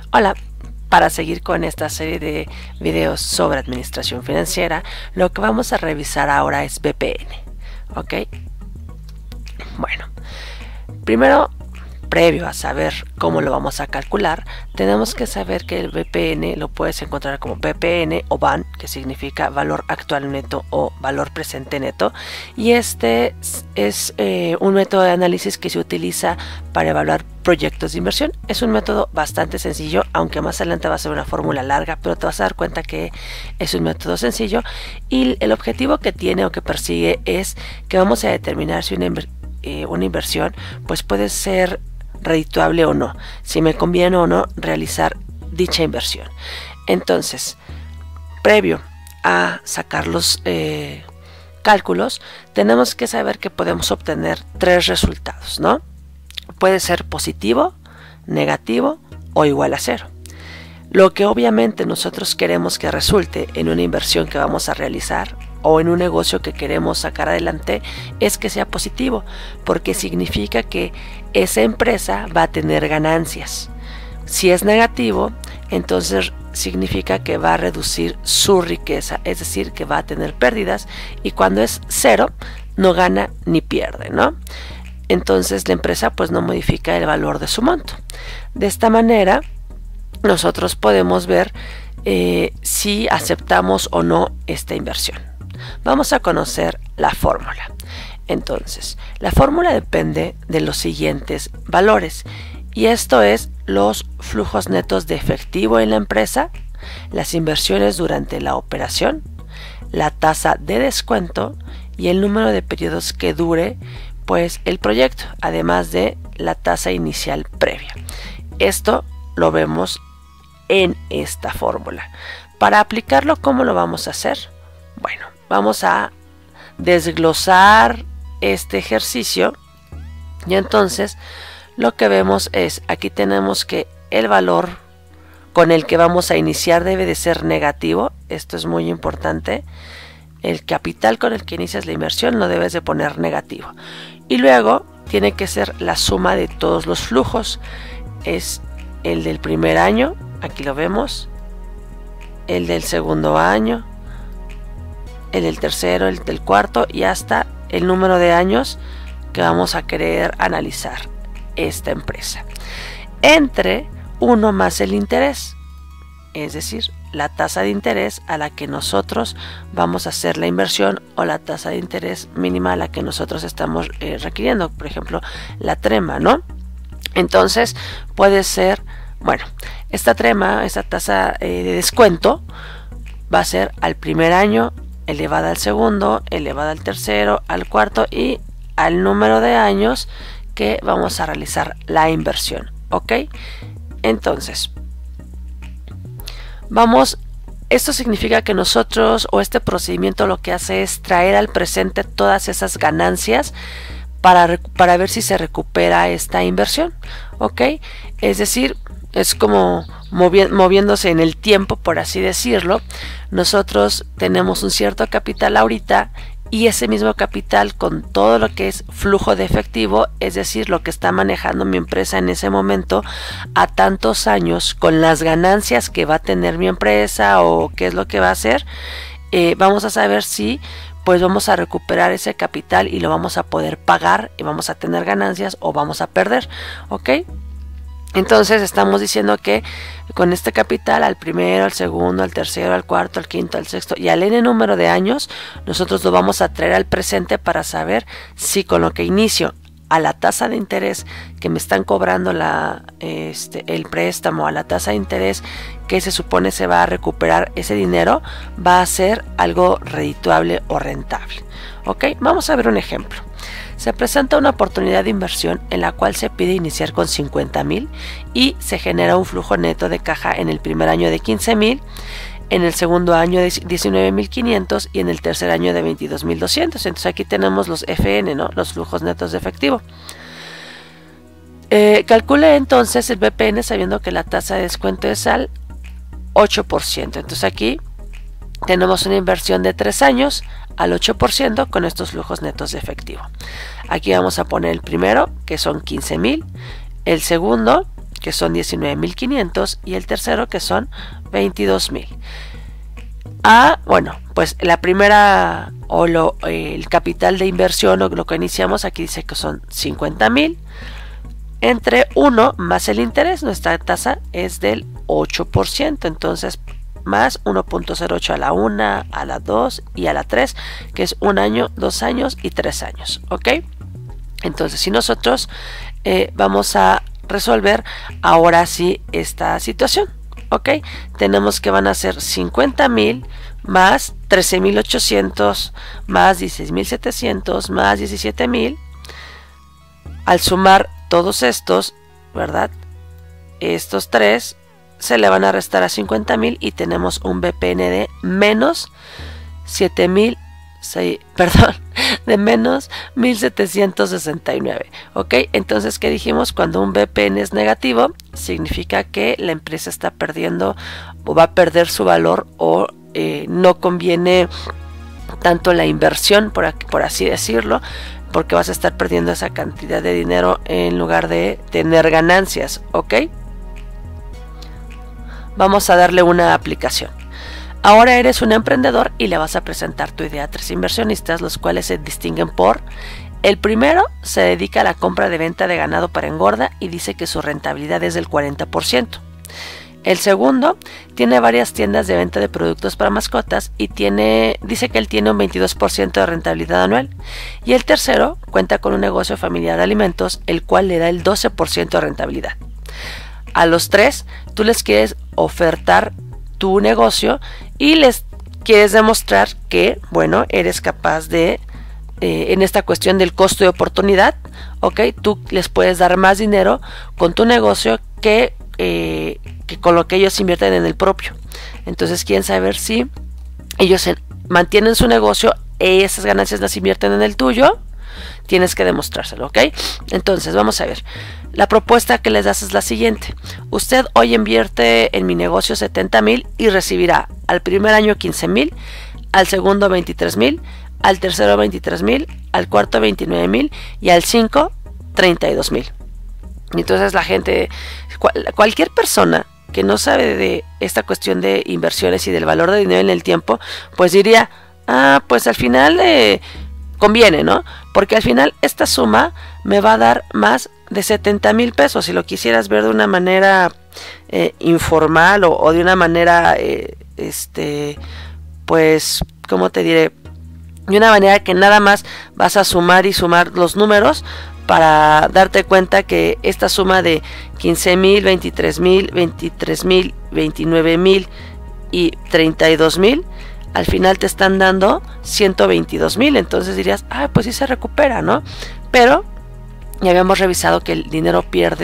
Hola, para seguir con esta serie de videos sobre administración financiera, lo que vamos a revisar ahora es BPN. ¿Ok? Bueno, primero, previo a saber cómo lo vamos a calcular, tenemos que saber que el BPN lo puedes encontrar como BPN o VAN, que significa valor actual neto o valor presente neto, y este es un método de análisis que se utiliza para evaluar proyectos de inversión. Es un método bastante sencillo, aunque más adelante va a ser una fórmula larga, pero te vas a dar cuenta que es un método sencillo y el objetivo que tiene o que persigue es que vamos a determinar si una inversión pues puede ser redituable o no, si me conviene o no realizar dicha inversión. Entonces, previo a sacar los cálculos, tenemos que saber que podemos obtener tres resultados, ¿no? Puede ser positivo, negativo o igual a cero. Lo que obviamente nosotros queremos que resulte en una inversión que vamos a realizar o en un negocio que queremos sacar adelante es que sea positivo, porque significa que esa empresa va a tener ganancias. Si es negativo, entonces significa que va a reducir su riqueza, es decir, que va a tener pérdidas, y cuando es cero, no gana ni pierde, ¿no? Entonces la empresa pues no modifica el valor de su monto. De esta manera nosotros podemos ver si aceptamos o no esta inversión. Vamos a conocer la fórmula. Entonces, la fórmula depende de los siguientes valores, y esto es los flujos netos de efectivo en la empresa, las inversiones durante la operación, la tasa de descuento y el número de periodos que dure pues el proyecto, además de la tasa inicial previa. Esto lo vemos en esta fórmula. Para aplicarlo, ¿cómo lo vamos a hacer? Bueno, vamos a desglosar este ejercicio y entonces lo que vemos es, aquí tenemos que el valor con el que vamos a iniciar debe de ser negativo. Esto es muy importante. El capital con el que inicias la inversión lo debes de poner negativo. Y luego tiene que ser la suma de todos los flujos. Es el del primer año, aquí lo vemos, el del segundo año, el del tercero, el del cuarto y hasta el número de años que vamos a querer analizar esta empresa. Entre 1 más el interés, es decir, la tasa de interés a la que nosotros vamos a hacer la inversión o la tasa de interés mínima a la que nosotros estamos requiriendo, por ejemplo, la trema, ¿no? Entonces puede ser, bueno, esta trema, esta tasa de descuento va a ser al primer año, elevada al segundo, elevada al tercero, al cuarto y al número de años que vamos a realizar la inversión, ¿ok? Entonces, esto significa que nosotros o este procedimiento lo que hace es traer al presente todas esas ganancias para ver si se recupera esta inversión, ¿ok? Es decir, es como moviéndose en el tiempo, por así decirlo. Nosotros tenemos un cierto capital ahorita y ese mismo capital con todo lo que es flujo de efectivo, es decir, lo que está manejando mi empresa en ese momento a tantos años, con las ganancias que va a tener mi empresa o qué es lo que va a hacer, vamos a saber si pues vamos a recuperar ese capital y lo vamos a poder pagar y vamos a tener ganancias o vamos a perder, ¿ok? Entonces estamos diciendo que con este capital al primero, al segundo, al tercero, al cuarto, al quinto, al sexto y al n número de años, nosotros lo vamos a traer al presente para saber si con lo que inicio a la tasa de interés que me están cobrando el préstamo, a la tasa de interés que se supone se va a recuperar ese dinero, va a ser algo redituable o rentable. ¿Ok? Vamos a ver un ejemplo. Se presenta una oportunidad de inversión en la cual se pide iniciar con 50,000 y se genera un flujo neto de caja en el primer año de 15,000, en el segundo año de 19,500 y en el tercer año de 22,200. Entonces aquí tenemos los FN, ¿no? Los flujos netos de efectivo. Calcule entonces el BPN sabiendo que la tasa de descuento es al 8%. Entonces aquí tenemos una inversión de 3 años al 8% con estos flujos netos de efectivo. Aquí vamos a poner el primero, que son 15,000, el segundo, que son 19.500, y el tercero, que son 22.000. Bueno, pues la primera el capital de inversión, o lo que iniciamos aquí, dice que son 50.000 entre 1 más el interés. Nuestra tasa es del 8%, entonces más 1.08 a la 1, a la 2 y a la 3, que es 1 año, 2 años y 3 años, ¿ok? Entonces, si nosotros vamos a resolver ahora sí esta situación, ¿ok? Tenemos que van a ser 50.000 más 13.800 más 16.700 más 17.000. Al sumar todos estos, ¿verdad? Estos tres se le van a restar a 50.000 y tenemos un BPN de menos 1.769, ¿ok? Entonces, ¿qué dijimos? Cuando un BPN es negativo, significa que la empresa está perdiendo o va a perder su valor, o no conviene tanto la inversión, por así decirlo, porque vas a estar perdiendo esa cantidad de dinero en lugar de tener ganancias, ¿ok? Vamos a darle una aplicación. Ahora eres un emprendedor y le vas a presentar tu idea a 3 inversionistas, los cuales se distinguen por: el primero se dedica a la compra de venta de ganado para engorda y dice que su rentabilidad es del 40%. El segundo tiene varias tiendas de venta de productos para mascotas y dice que él tiene un 22% de rentabilidad anual. Y el tercero cuenta con un negocio familiar de alimentos, el cual le da el 12% de rentabilidad. A los 3 tú les quieres ofertar tu negocio y les quieres demostrar que, bueno, eres capaz de, en esta cuestión del costo de oportunidad, ¿ok? Tú les puedes dar más dinero con tu negocio que con lo que ellos invierten en el propio. Entonces quieren saber si ellos mantienen su negocio y esas ganancias las invierten en el tuyo. Tienes que demostrárselo, ¿ok? Entonces vamos a ver. La propuesta que les das es la siguiente: usted hoy invierte en mi negocio 70.000 y recibirá al primer año 15.000, al segundo 23.000, al tercero 23.000, al cuarto 29.000 y al 5 32.000. Entonces la gente, cualquier persona que no sabe de esta cuestión de inversiones y del valor de dinero en el tiempo, pues diría, pues al final conviene, ¿no? Porque al final esta suma me va a dar más de 70.000 pesos. Si lo quisieras ver de una manera informal o de una manera, pues, ¿cómo te diré? De una manera que nada más vas a sumar y sumar los números para darte cuenta que esta suma de 15.000, 23.000, 23.000, 29.000 y 32.000, al final te están dando 122.000. Entonces dirías, pues sí se recupera, ¿no? Pero ya habíamos revisado que el dinero pierde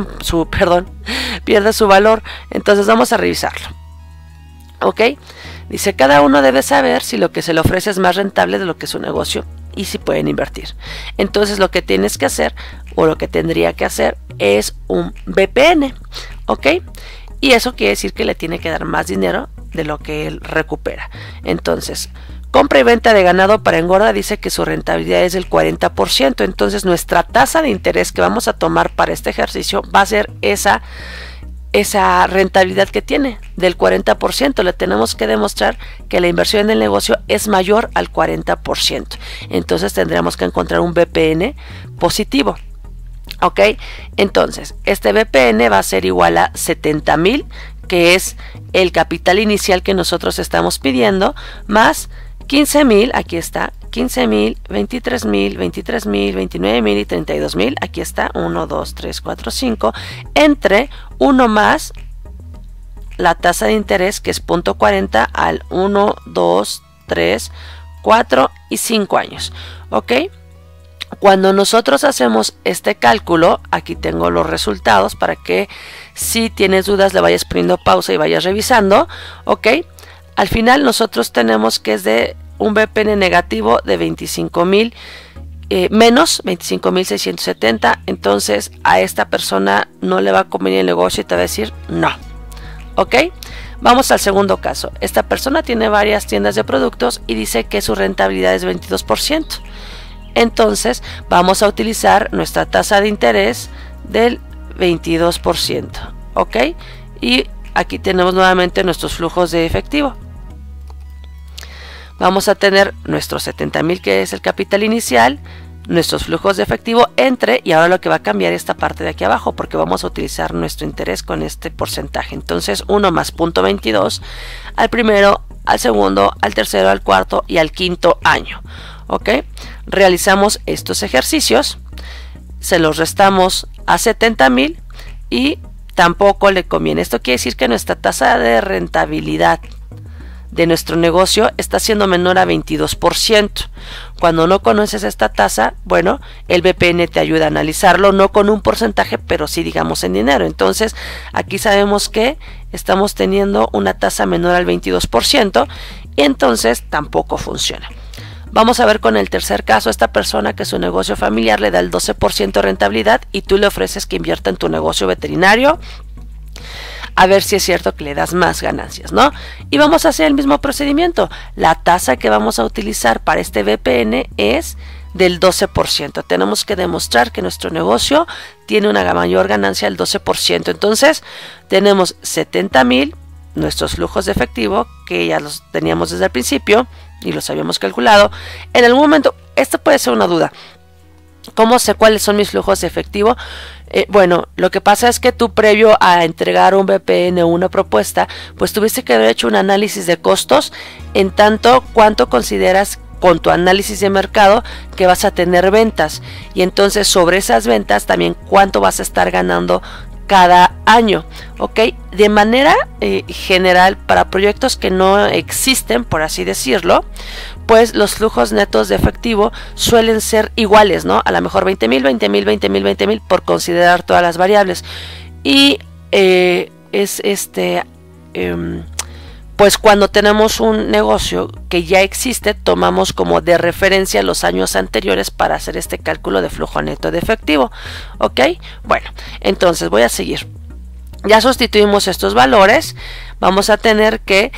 pierde su valor. Entonces vamos a revisarlo, ¿ok? Dice, cada uno debe saber si lo que se le ofrece es más rentable de lo que es su negocio y si pueden invertir. Entonces lo que tienes que hacer, o lo que tendría que hacer, es un BPN, ¿ok? Y eso quiere decir que le tiene que dar más dinero de lo que él recupera. Entonces, compra y venta de ganado para engorda dice que su rentabilidad es del 40%. Entonces nuestra tasa de interés que vamos a tomar para este ejercicio va a ser esa rentabilidad que tiene, del 40%. Le tenemos que demostrar que la inversión en el negocio es mayor al 40%. Entonces tendremos que encontrar un BPN positivo, ¿ok? Entonces este BPN va a ser igual a 70.000, que es el capital inicial que nosotros estamos pidiendo, más 15.000, aquí está, 15.000, 23.000, 23.000, 29.000 y 32.000, aquí está, 1, 2, 3, 4, 5, entre 1 más la tasa de interés, que es 0.40 al 1, 2, 3, 4 y 5 años, ¿ok? Cuando nosotros hacemos este cálculo, aquí tengo los resultados para que si tienes dudas le vayas poniendo pausa y vayas revisando, ¿ok? Al final nosotros tenemos que es de un BPN negativo de 25.000 menos 25.670. Entonces a esta persona no le va a convenir el negocio y te va a decir no, ¿ok? Vamos al segundo caso. Esta persona tiene varias tiendas de productos y dice que su rentabilidad es 22%. Entonces vamos a utilizar nuestra tasa de interés del 22%, ¿ok? Y aquí tenemos nuevamente nuestros flujos de efectivo. Vamos a tener nuestros 70,000, que es el capital inicial, nuestros flujos de efectivo entre, y ahora lo que va a cambiar esta parte de aquí abajo, porque vamos a utilizar nuestro interés con este porcentaje. Entonces 1 más 0.22 al primero, al segundo, al tercero, al cuarto y al quinto año. ¿Ok? Realizamos estos ejercicios, se los restamos a 70,000 y tampoco le conviene. Esto quiere decir que nuestra tasa de rentabilidad de nuestro negocio está siendo menor a 22%. Cuando no conoces esta tasa, bueno, el BPN te ayuda a analizarlo, no con un porcentaje, pero sí, digamos, en dinero. Entonces, aquí sabemos que estamos teniendo una tasa menor al 22% y entonces tampoco funciona. Vamos a ver con el tercer caso, esta persona que su negocio familiar le da el 12% de rentabilidad y tú le ofreces que invierta en tu negocio veterinario, a ver si es cierto que le das más ganancias, ¿no? Y vamos a hacer el mismo procedimiento. La tasa que vamos a utilizar para este BPN es del 12%. Tenemos que demostrar que nuestro negocio tiene una mayor ganancia del 12%. Entonces, tenemos 70,000, nuestros flujos de efectivo, que ya los teníamos desde el principio y los habíamos calculado. En algún momento, esto puede ser una duda. ¿Cómo sé cuáles son mis flujos de efectivo? Bueno, lo que pasa es que tú, previo a entregar un BPN o una propuesta, pues tuviste que haber hecho un análisis de costos, en tanto cuánto consideras con tu análisis de mercado que vas a tener ventas, y entonces sobre esas ventas también cuánto vas a estar ganando cada año, ¿ok? De manera general, para proyectos que no existen, por así decirlo, pues los flujos netos de efectivo suelen ser iguales, ¿no? A lo mejor 20,000, 20,000, 20,000, 20,000, por considerar todas las variables. Y pues cuando tenemos un negocio que ya existe, tomamos como de referencia los años anteriores para hacer este cálculo de flujo neto de efectivo, ¿ok? Bueno, entonces voy a seguir. Ya sustituimos estos valores, vamos a tener que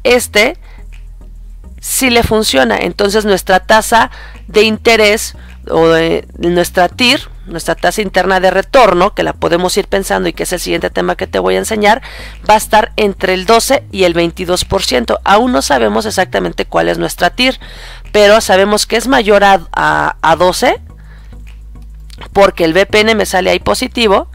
si le funciona, entonces nuestra tasa de interés o de nuestra TIR, nuestra tasa interna de retorno, que la podemos ir pensando y que es el siguiente tema que te voy a enseñar, va a estar entre el 12 y el 22%. Aún no sabemos exactamente cuál es nuestra TIR, pero sabemos que es mayor a 12 porque el BPN me sale ahí positivo,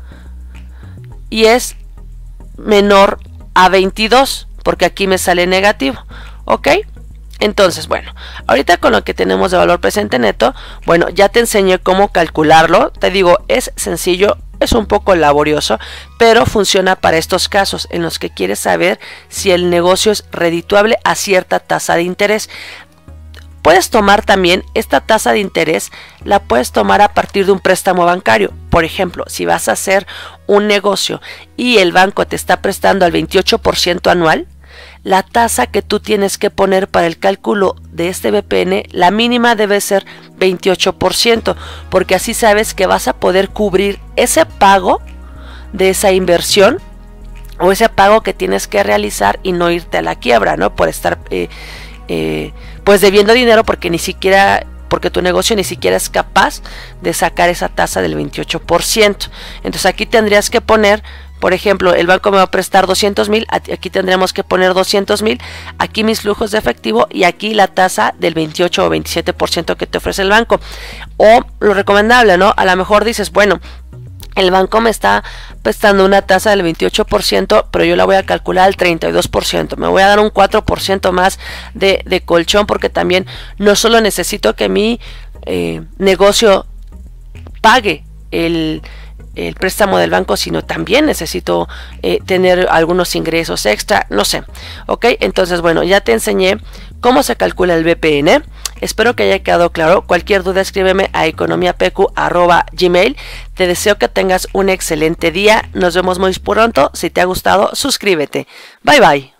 y es menor a 22 porque aquí me sale negativo, ¿ok? Entonces, bueno, ahorita con lo que tenemos de valor presente neto, bueno, ya te enseñé cómo calcularlo. Te digo, es sencillo, es un poco laborioso, pero funciona para estos casos en los que quieres saber si el negocio es redituable a cierta tasa de interés. Puedes tomar también esta tasa de interés, la puedes tomar a partir de un préstamo bancario. Por ejemplo, si vas a hacer un negocio y el banco te está prestando al 28% anual, la tasa que tú tienes que poner para el cálculo de este BPN, la mínima debe ser 28%, porque así sabes que vas a poder cubrir ese pago de esa inversión o ese pago que tienes que realizar y no irte a la quiebra, ¿no? Por estar pues debiendo dinero porque tu negocio ni siquiera es capaz de sacar esa tasa del 28%. Entonces aquí tendrías que poner, por ejemplo, el banco me va a prestar 200,000, aquí tendríamos que poner 200,000, aquí mis flujos de efectivo y aquí la tasa del 28 o 27% que te ofrece el banco. O lo recomendable, ¿no? A lo mejor dices, bueno, el banco me está prestando una tasa del 28%, pero yo la voy a calcular al 32%. Me voy a dar un 4% más de colchón, porque también no solo necesito que mi negocio pague el préstamo del banco, sino también necesito tener algunos ingresos extra, no sé, ok. Entonces, bueno, ya te enseñé cómo se calcula el BPN. Espero que haya quedado claro. Cualquier duda, escríbeme a economiapecu@gmail. Te deseo que tengas un excelente día. Nos vemos muy pronto. Si te ha gustado, suscríbete. Bye bye.